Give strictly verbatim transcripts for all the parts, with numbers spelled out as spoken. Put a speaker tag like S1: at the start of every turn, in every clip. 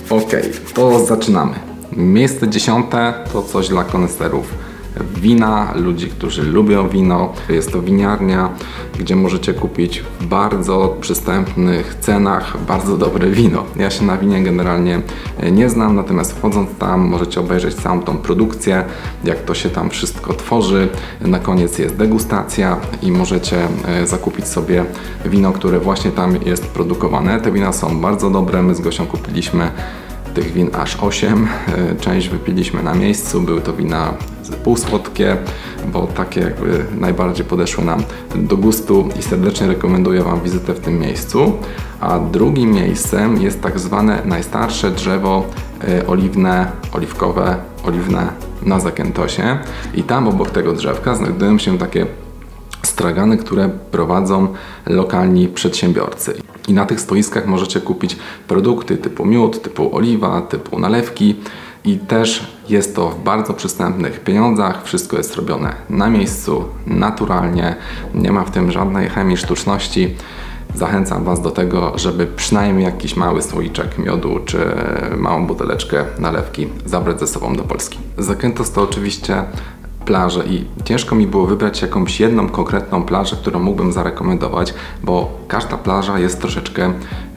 S1: Ok, to zaczynamy. Miejsce dziesiąte to coś dla koneserów wina, ludzi, którzy lubią wino. Jest to winiarnia, gdzie możecie kupić w bardzo przystępnych cenach bardzo dobre wino. Ja się na winie generalnie nie znam, natomiast wchodząc tam możecie obejrzeć całą tą produkcję, jak to się tam wszystko tworzy. Na koniec jest degustacja i możecie zakupić sobie wino, które właśnie tam jest produkowane. Te wina są bardzo dobre, my z Gosią kupiliśmy tych win aż osiem. Część wypiliśmy na miejscu, były to wina półsłodkie, bo takie jakby najbardziej podeszły nam do gustu i serdecznie rekomenduję Wam wizytę w tym miejscu. A drugim miejscem jest tak zwane najstarsze drzewo oliwne, oliwkowe, oliwne na Zakętosie i tam obok tego drzewka znajdują się takie stragany, które prowadzą lokalni przedsiębiorcy. I na tych stoiskach możecie kupić produkty typu miód, typu oliwa, typu nalewki i też jest to w bardzo przystępnych pieniądzach. Wszystko jest robione na miejscu, naturalnie, nie ma w tym żadnej chemii, sztuczności. Zachęcam Was do tego, żeby przynajmniej jakiś mały słoiczek miodu czy małą buteleczkę nalewki zabrać ze sobą do Polski. Zakętos to oczywiście plaże i ciężko mi było wybrać jakąś jedną konkretną plażę, którą mógłbym zarekomendować, bo każda plaża jest troszeczkę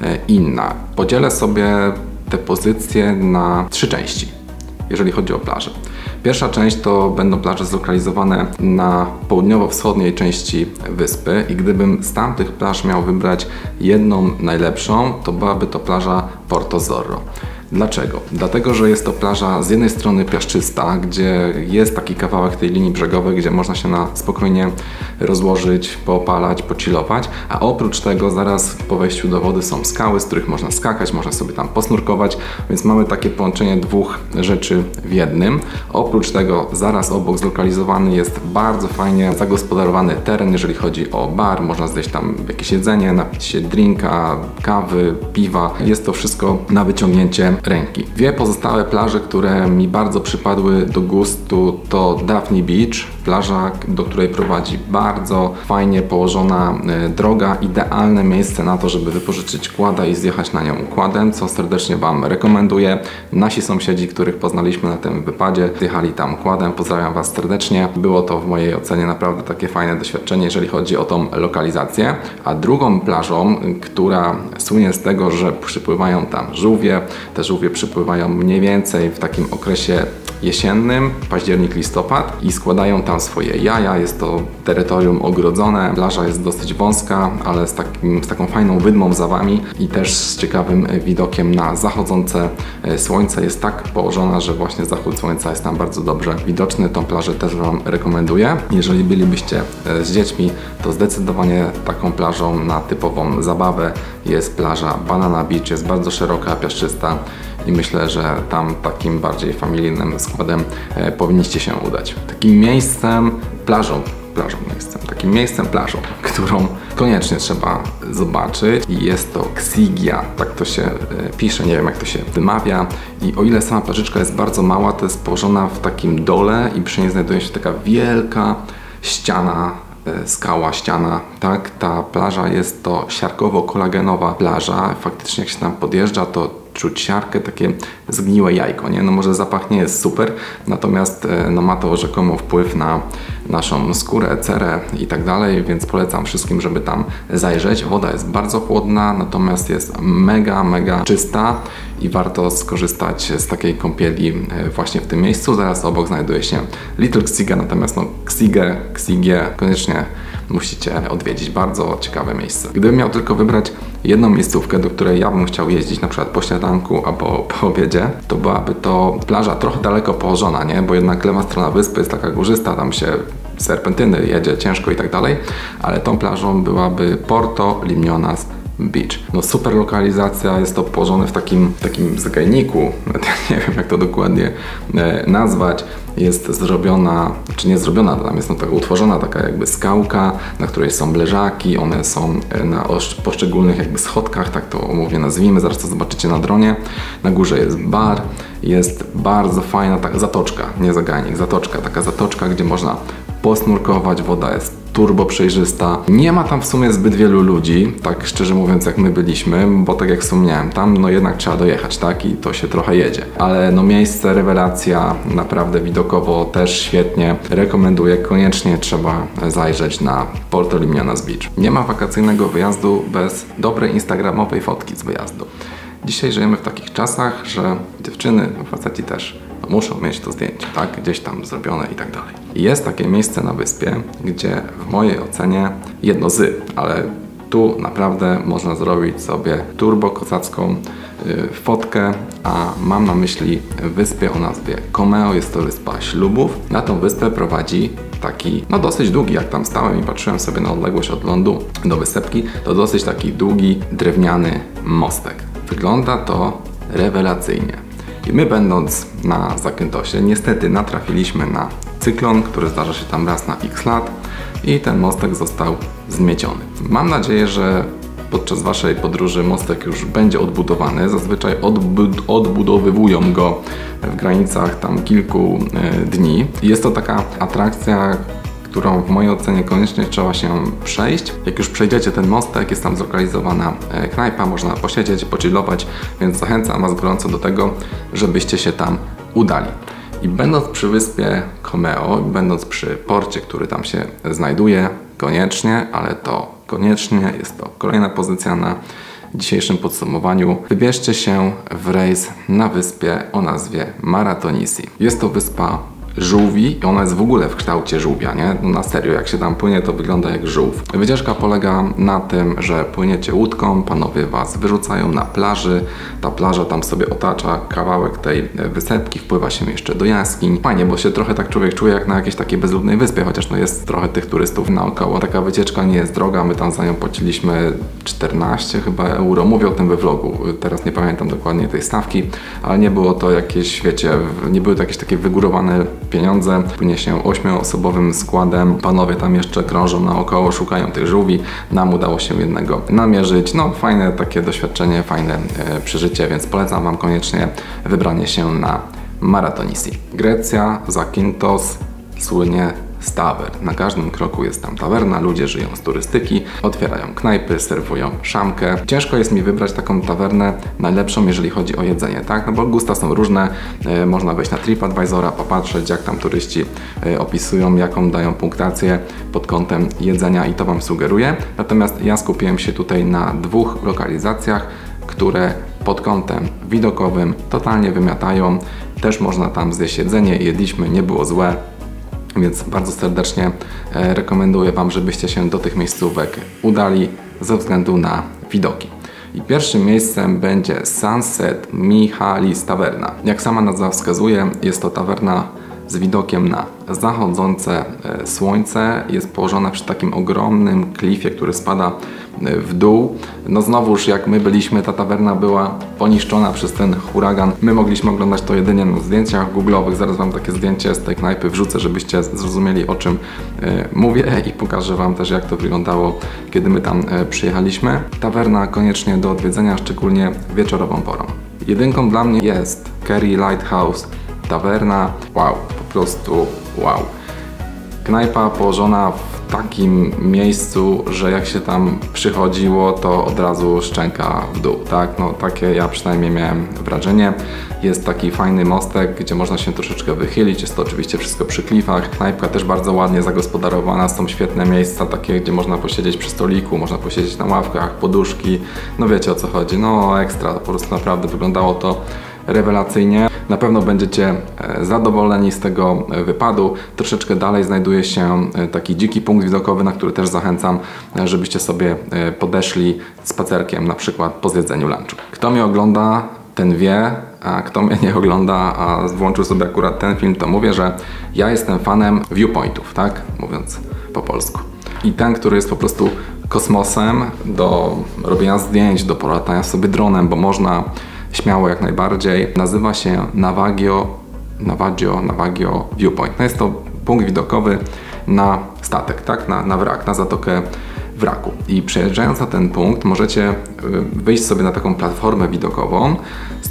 S1: inna. Podzielę sobie te pozycje na trzy części, jeżeli chodzi o plaże. Pierwsza część to będą plaże zlokalizowane na południowo-wschodniej części wyspy i gdybym z tamtych plaż miał wybrać jedną najlepszą, to byłaby to plaża Porto Zorro. Dlaczego? Dlatego, że jest to plaża z jednej strony piaszczysta, gdzie jest taki kawałek tej linii brzegowej, gdzie można się na spokojnie rozłożyć, poopalać, pocilować, a oprócz tego zaraz po wejściu do wody są skały, z których można skakać, można sobie tam posnurkować, więc mamy takie połączenie dwóch rzeczy w jednym. Oprócz tego zaraz obok zlokalizowany jest bardzo fajnie zagospodarowany teren, jeżeli chodzi o bar, można zjeść tam jakieś jedzenie, napić się drinka, kawy, piwa. Jest to wszystko na wyciągnięcie ręki. Dwie pozostałe plaże, które mi bardzo przypadły do gustu, to Daphne Beach, plaża, do której prowadzi bardzo fajnie położona y, droga, idealne miejsce na to, żeby wypożyczyć quada i zjechać na nią quadem, co serdecznie Wam rekomenduję. Nasi sąsiedzi, których poznaliśmy na tym wypadzie, zjechali tam quadem, pozdrawiam Was serdecznie. Było to w mojej ocenie naprawdę takie fajne doświadczenie, jeżeli chodzi o tą lokalizację. A drugą plażą, która słynie z tego, że przypływają tam żółwie, te żółwie przypływają mniej więcej w takim okresie jesiennym, październik, listopad i składają tam swoje jaja. Jest to terytorium ogrodzone, plaża jest dosyć wąska, ale z, takim, z taką fajną wydmą za Wami i też z ciekawym widokiem na zachodzące słońce. Jest tak położona, że właśnie zachód słońca jest tam bardzo dobrze widoczny. Tą plażę też Wam rekomenduję. Jeżeli bylibyście z dziećmi, to zdecydowanie taką plażą na typową zabawę jest plaża Banana Beach. Jest bardzo szeroka, piaszczysta i myślę, że tam takim bardziej familijnym składem e, powinniście się udać. Takim miejscem, plażą, plażą miejscem, takim miejscem, plażą, którą koniecznie trzeba zobaczyć i jest to Xigia, tak to się e, pisze, nie wiem jak to się wymawia i o ile sama plażyczka jest bardzo mała, to jest położona w takim dole i przy niej znajduje się taka wielka ściana, skała, ściana, tak? Ta plaża jest to siarkowo-kolagenowa plaża. Faktycznie jak się tam podjeżdża, to czuć siarkę, takie zgniłe jajko, nie? No może zapach nie jest super, natomiast no, ma to rzekomo wpływ na naszą skórę, cerę i tak dalej, więc polecam wszystkim, żeby tam zajrzeć. Woda jest bardzo chłodna, natomiast jest mega, mega czysta i warto skorzystać z takiej kąpieli właśnie w tym miejscu. Zaraz obok znajduje się Little Xiga, natomiast no Xigę, Xigię koniecznie musicie odwiedzić. Bardzo ciekawe miejsce. Gdybym miał tylko wybrać jedną miejscówkę, do której ja bym chciał jeździć, na przykład po śniadanku albo po obiedzie, to byłaby to plaża trochę daleko położona, nie? Bo jednak lewa strona wyspy jest taka górzysta, tam się serpentyny jedzie ciężko i tak dalej, ale tą plażą byłaby Porto Limionas Beach. No super lokalizacja, jest to położone w takim, takim zagajniku, nie wiem jak to dokładnie e, nazwać. Jest zrobiona, czy nie zrobiona, tam jest no, taka utworzona taka jakby skałka, na której są leżaki, one są na poszczególnych jakby schodkach, tak to umownie nazwijmy, zaraz to zobaczycie na dronie. Na górze jest bar, jest bardzo fajna taka zatoczka, nie zagajnik, zatoczka, taka zatoczka, gdzie można posnurkować, woda jest turbo przejrzysta. Nie ma tam w sumie zbyt wielu ludzi, tak szczerze mówiąc, jak my byliśmy, bo tak jak wspomniałem, tam no jednak trzeba dojechać, tak? I to się trochę jedzie. Ale no miejsce, rewelacja, naprawdę widokowo też świetnie. Rekomenduję, koniecznie trzeba zajrzeć na Porto Limionas Beach. Nie ma wakacyjnego wyjazdu bez dobrej instagramowej fotki z wyjazdu. Dzisiaj żyjemy w takich czasach, że dziewczyny, faceci też muszą mieć to zdjęcie, tak? Gdzieś tam zrobione i tak dalej. I jest takie miejsce na wyspie, gdzie w mojej ocenie jedno z, ale tu naprawdę można zrobić sobie turbo kozacką yy, fotkę, a mam na myśli wyspę o nazwie Comeo. Jest to wyspa ślubów. Na tą wyspę prowadzi taki, no dosyć długi, jak tam stałem i patrzyłem sobie na odległość od lądu do wysepki, to dosyć taki długi, drewniany mostek. Wygląda to rewelacyjnie. I my, będąc na Zakyntosie, niestety natrafiliśmy na cyklon, który zdarza się tam raz na x lat i ten mostek został zmieciony. Mam nadzieję, że podczas Waszej podróży mostek już będzie odbudowany. Zazwyczaj odbud odbudowywują go w granicach tam kilku e, dni. Jest to taka atrakcja, którą w mojej ocenie koniecznie trzeba się przejść. Jak już przejdziecie ten mostek, jest tam zlokalizowana knajpa, można posiedzieć, pochillować, więc zachęcam Was gorąco do tego, żebyście się tam udali. I będąc przy wyspie Comeo, będąc przy porcie, który tam się znajduje, koniecznie, ale to koniecznie, jest to kolejna pozycja na dzisiejszym podsumowaniu, wybierzcie się w rejs na wyspie o nazwie Maratonisi. Jest to wyspa żółwi i ona jest w ogóle w kształcie żółwia, nie? No na serio, jak się tam płynie, to wygląda jak żółw. Wycieczka polega na tym, że płyniecie łódką, panowie Was wyrzucają na plaży, ta plaża tam sobie otacza kawałek tej wysepki, wpływa się jeszcze do jaskiń. Fajnie, bo się trochę tak człowiek czuje jak na jakiejś takiej bezludnej wyspie, chociaż no jest trochę tych turystów naokoło. Taka wycieczka nie jest droga, my tam za nią płaciliśmy czternaście chyba euro, mówię o tym we vlogu, teraz nie pamiętam dokładnie tej stawki, ale nie było to jakieś, wiecie, nie były to jakieś takie wygórowane pieniądze. Płynie się ośmioosobowym składem. Panowie tam jeszcze krążą naokoło, szukają tych żółwi. Nam udało się jednego namierzyć. No fajne takie doświadczenie, fajne e, przeżycie, więc polecam Wam koniecznie wybranie się na Maratonisi. Grecja, Zakynthos słynie z tawern. Na każdym kroku jest tam tawerna, ludzie żyją z turystyki, otwierają knajpy, serwują szamkę. Ciężko jest mi wybrać taką tawernę najlepszą, jeżeli chodzi o jedzenie, tak? No bo gusta są różne, e, można wejść na TripAdvisora, popatrzeć, jak tam turyści e, opisują, jaką dają punktację pod kątem jedzenia i to Wam sugeruję. Natomiast ja skupiłem się tutaj na dwóch lokalizacjach, które pod kątem widokowym totalnie wymiatają. Też można tam zjeść jedzenie, jedliśmy, nie było złe. Więc bardzo serdecznie rekomenduję Wam, żebyście się do tych miejscówek udali ze względu na widoki. I pierwszym miejscem będzie Sunset Michalis Taverna. Jak sama nazwa wskazuje, jest to tawerna z widokiem na zachodzące słońce. Jest położona przy takim ogromnym klifie, który spada w dół. No znowuż, jak my byliśmy, ta tawerna była poniszczona przez ten huragan. My mogliśmy oglądać to jedynie na zdjęciach googlowych. Zaraz Wam takie zdjęcie z tej knajpy wrzucę, żebyście zrozumieli, o czym e, mówię i pokażę Wam też, jak to wyglądało, kiedy my tam e, przyjechaliśmy. Tawerna koniecznie do odwiedzenia, szczególnie wieczorową porą. Jedynką dla mnie jest Kerry Lighthouse Tawerna. Wow, po prostu wow. Knajpa położona w takim miejscu, że jak się tam przychodziło, to od razu szczęka w dół, tak? No takie ja przynajmniej miałem wrażenie. Jest taki fajny mostek, gdzie można się troszeczkę wychylić, jest to oczywiście wszystko przy klifach. Knajpka też bardzo ładnie zagospodarowana, są świetne miejsca, takie, gdzie można posiedzieć przy stoliku, można posiedzieć na ławkach, poduszki, no wiecie o co chodzi, no ekstra, po prostu naprawdę wyglądało to rewelacyjnie. Na pewno będziecie zadowoleni z tego wypadu. Troszeczkę dalej znajduje się taki dziki punkt widokowy, na który też zachęcam, żebyście sobie podeszli spacerkiem, na przykład po zjedzeniu lunchu. Kto mnie ogląda, ten wie, a kto mnie nie ogląda, a włączył sobie akurat ten film, to mówię, że ja jestem fanem viewpointów, tak? Mówiąc po polsku. I ten, który jest po prostu kosmosem do robienia zdjęć, do polatania sobie dronem, bo można śmiało jak najbardziej. Nazywa się Navaggio, Navaggio, Navaggio Viewpoint. No jest to punkt widokowy na statek, tak? Na, na wrak, na zatokę wraku. I przejeżdżając na ten punkt możecie wyjść sobie na taką platformę widokową.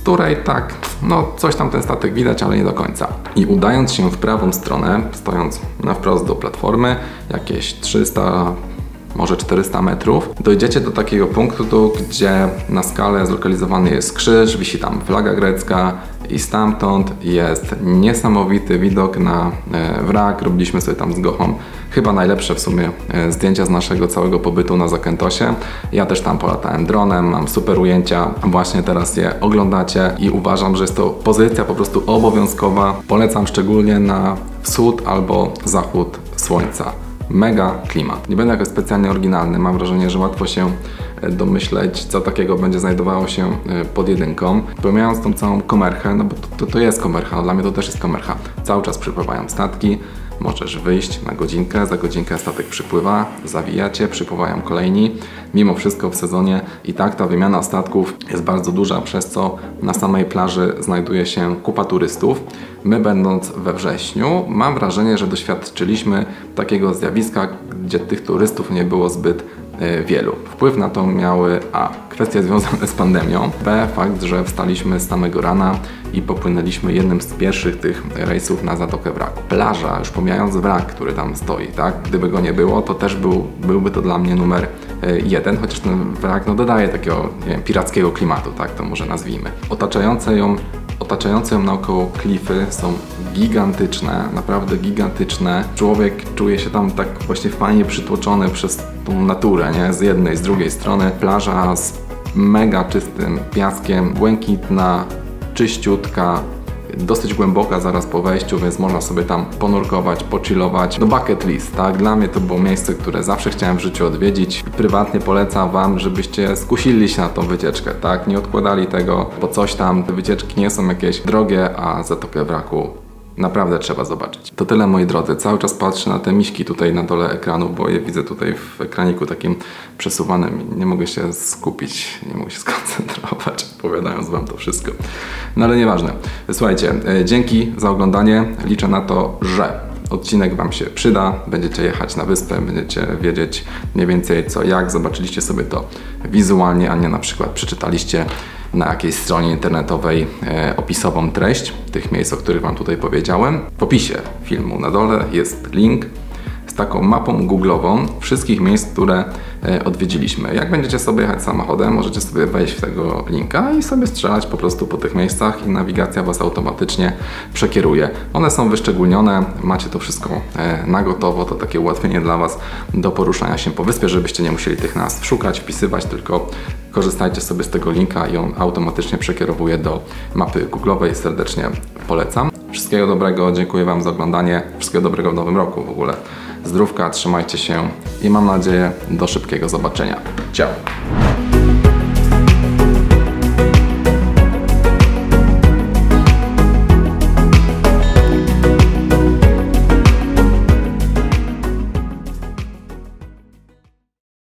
S1: której tak, no coś tam ten statek widać, ale nie do końca. I udając się w prawą stronę, stojąc na wprost do platformy, jakieś trzysta, może czterysta metrów, dojdziecie do takiego punktu, gdzie na skale zlokalizowany jest krzyż, wisi tam flaga grecka i stamtąd jest niesamowity widok na wrak. Robiliśmy sobie tam z Gochą chyba najlepsze w sumie zdjęcia z naszego całego pobytu na Zakętosie. Ja też tam polatałem dronem, mam super ujęcia, właśnie teraz je oglądacie i uważam, że jest to pozycja po prostu obowiązkowa. Polecam szczególnie na wschód albo zachód słońca. Mega klimat. Nie będę jakoś specjalnie oryginalny, mam wrażenie, że łatwo się domyśleć, co takiego będzie znajdowało się pod jedynką. Pomijając tą całą komerchę, no bo to, to, to jest komercha, dla mnie to też jest komercha. Cały czas przypływają statki, możesz wyjść na godzinkę, za godzinkę statek przypływa, zawijacie, przypływają kolejni. Mimo wszystko w sezonie i tak ta wymiana statków jest bardzo duża, przez co na samej plaży znajduje się kupa turystów. My, będąc we wrześniu, mam wrażenie, że doświadczyliśmy takiego zjawiska, gdzie tych turystów nie było zbyt wielu. Wpływ na to miały a. kwestie związane z pandemią, b. fakt, że wstaliśmy z samego rana i popłynęliśmy jednym z pierwszych tych rejsów na Zatokę Wraku. Plaża, już pomijając wrak, który tam stoi, tak? Gdyby go nie było, to też był, byłby to dla mnie numer jeden, chociaż ten wrak no, dodaje takiego, nie wiem, pirackiego klimatu, tak to może nazwijmy. Otaczające ją Otaczające ją naokoło klify są gigantyczne, naprawdę gigantyczne. Człowiek czuje się tam tak właśnie fajnie przytłoczony przez tą naturę, nie? Z jednej, z drugiej strony plaża z mega czystym piaskiem, błękitna, czyściutka, dosyć głęboka zaraz po wejściu, więc można sobie tam ponurkować, pochillować. No bucket list, tak? Dla mnie to było miejsce, które zawsze chciałem w życiu odwiedzić. Prywatnie polecam Wam, żebyście skusili się na tą wycieczkę, tak? Nie odkładali tego, bo coś tam, te wycieczki nie są jakieś drogie, a Zatokę Wraku naprawdę trzeba zobaczyć. To tyle, moi drodzy. Cały czas patrzę na te miśki tutaj na dole ekranu, bo je widzę tutaj w ekraniku takim przesuwanym. Nie mogę się skupić, nie mogę się skoncentrować, opowiadając Wam to wszystko. No ale nieważne. Słuchajcie, dzięki za oglądanie. Liczę na to, że odcinek Wam się przyda. Będziecie jechać na wyspę, będziecie wiedzieć mniej więcej co jak. Zobaczyliście sobie to wizualnie, a nie na przykład przeczytaliście na jakiejś stronie internetowej e, opisową treść tych miejsc, o których Wam tutaj powiedziałem. W opisie filmu na dole jest link z taką mapą googlową wszystkich miejsc, które e, odwiedziliśmy. Jak będziecie sobie jechać samochodem, możecie sobie wejść w tego linka i sobie strzelać po prostu po tych miejscach i nawigacja Was automatycznie przekieruje. One są wyszczególnione, macie to wszystko e, na gotowo, to takie ułatwienie dla Was do poruszania się po wyspie, żebyście nie musieli tych nazw szukać, wpisywać, tylko korzystajcie sobie z tego linka i on automatycznie przekierowuje do mapy googlowej. Serdecznie polecam. Wszystkiego dobrego, dziękuję Wam za oglądanie. Wszystkiego dobrego w nowym roku w ogóle. Zdrówka, trzymajcie się i mam nadzieję do szybkiego zobaczenia. Ciao!